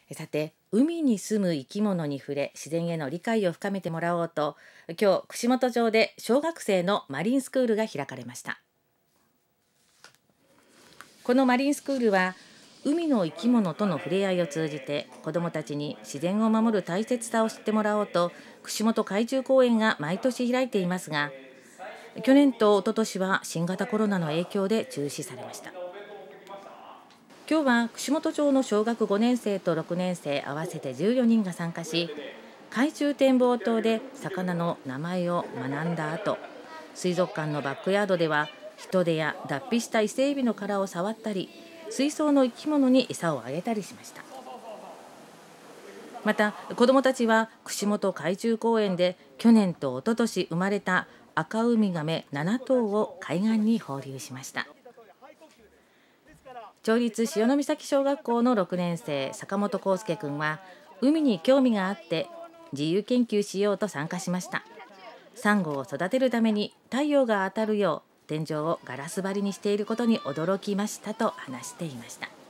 さて、海に住む生き物に触れ自然への理解を深めてもらおうと、今日串本町で小学生のマリンスクールが開かれました。このマリンスクールは海の生き物との触れ合いを通じて子どもたちに自然を守る大切さを知ってもらおうと、串本海中公園が毎年開いていますが、去年と一昨年は新型コロナの影響で中止されました。今日は串本町の小学5年生と6年生合わせて14人が参加し、海中展望塔で魚の名前を学んだ後、水族館のバックヤードではヒトデや脱皮した伊勢エビの殻を触ったり、水槽の生き物に餌をあげたりしました。また子どもたちは串本海中公園で去年と一昨年生まれた赤ウミガメ7頭を海岸に放流しました。町立潮岬小学校の6年生坂本康介君は、海に興味があって自由研究しようと参加しました。サンゴを育てるために太陽が当たるよう天井をガラス張りにしていることに驚きましたと話していました。